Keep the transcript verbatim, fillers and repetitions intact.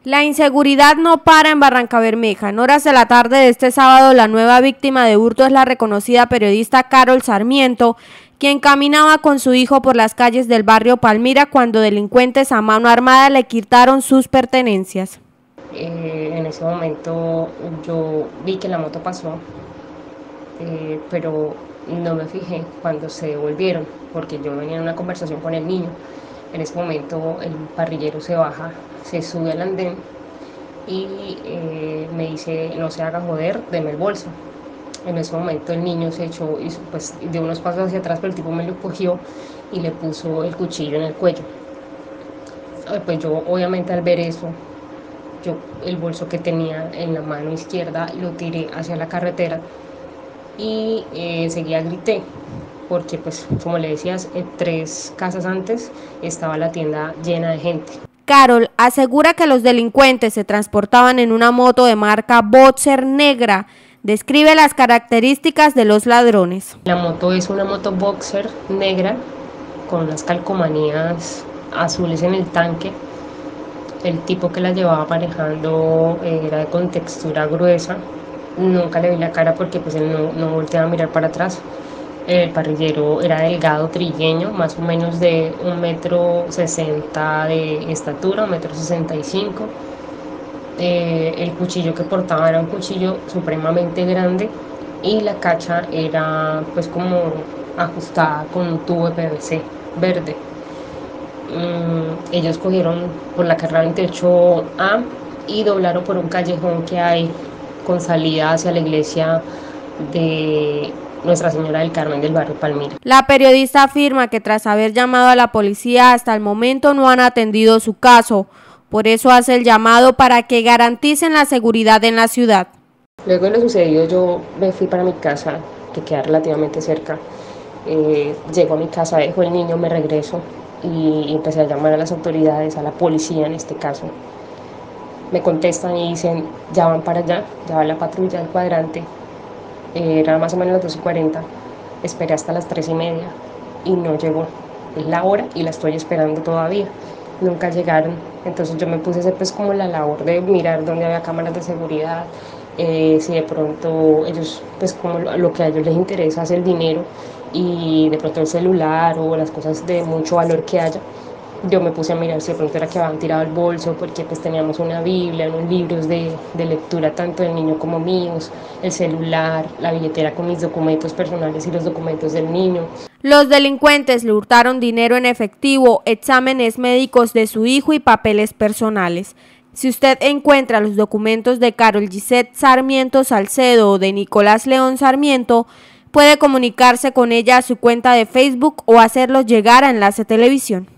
La inseguridad no para en Barrancabermeja. En horas de la tarde de este sábado, la nueva víctima de hurto es la reconocida periodista Carol Sarmiento, quien caminaba con su hijo por las calles del barrio Palmira cuando delincuentes a mano armada le quitaron sus pertenencias. Eh, en ese momento yo vi que la moto pasó, eh, pero no me fijé cuando se devolvieron, porque yo venía en una conversación con el niño. En ese momento el parrillero se baja, se sube al andén y eh, me dice: no se haga joder, deme el bolso. En ese momento el niño se echó y pues dio unos pasos hacia atrás, pero el tipo me lo cogió y le puso el cuchillo en el cuello. Pues yo obviamente al ver eso, yo el bolso que tenía en la mano izquierda lo tiré hacia la carretera y eh, enseguida grité, porque pues como le decías, eh, tres casas antes estaba la tienda llena de gente. Carol asegura que los delincuentes se transportaban en una moto de marca Boxer negra. Describe las características de los ladrones. La moto es una moto Boxer negra con unas calcomanías azules en el tanque. El tipo que la llevaba manejando era de contextura gruesa. Nunca le vi la cara porque pues él no, no volteaba a mirar para atrás. El parrillero era delgado, trigueño, más o menos de un metro sesenta de estatura, un metro sesenta y cinco. Eh, el cuchillo que portaba era un cuchillo supremamente grande y la cacha era pues como ajustada con un tubo de P V C verde. Mm, ellos cogieron por la carrera veintiocho A y doblaron por un callejón que hay con salida hacia la iglesia de Nuestra Señora del Carmen del barrio Palmira. La periodista afirma que tras haber llamado a la policía hasta el momento no han atendido su caso. Por eso hace el llamado para que garanticen la seguridad en la ciudad. Luego de lo sucedido yo me fui para mi casa, que queda relativamente cerca. Eh, llego a mi casa, dejo el niño, me regreso y empecé a llamar a las autoridades, a la policía en este caso. Me contestan y dicen: ya van para allá, ya va la patrulla del cuadrante. Eh, era más o menos las dos y cuarenta, esperé hasta las tres y media y no llegó. Es la hora y la estoy esperando todavía. Nunca llegaron, entonces yo me puse a hacer pues como la labor de mirar dónde había cámaras de seguridad, eh, si de pronto ellos, pues como lo, lo que a ellos les interesa es el dinero y de pronto el celular o las cosas de mucho valor que haya. Yo me puse a mirar si de pronto era que habían tirado el bolso, porque pues teníamos una Biblia, unos libros de, de lectura tanto del niño como míos, el celular, la billetera con mis documentos personales y los documentos del niño. Los delincuentes le hurtaron dinero en efectivo, exámenes médicos de su hijo y papeles personales. Si usted encuentra los documentos de Carol Gisette Sarmiento Salcedo o de Nicolás León Sarmiento, puede comunicarse con ella a su cuenta de Facebook o hacerlos llegar a Enlace Televisión.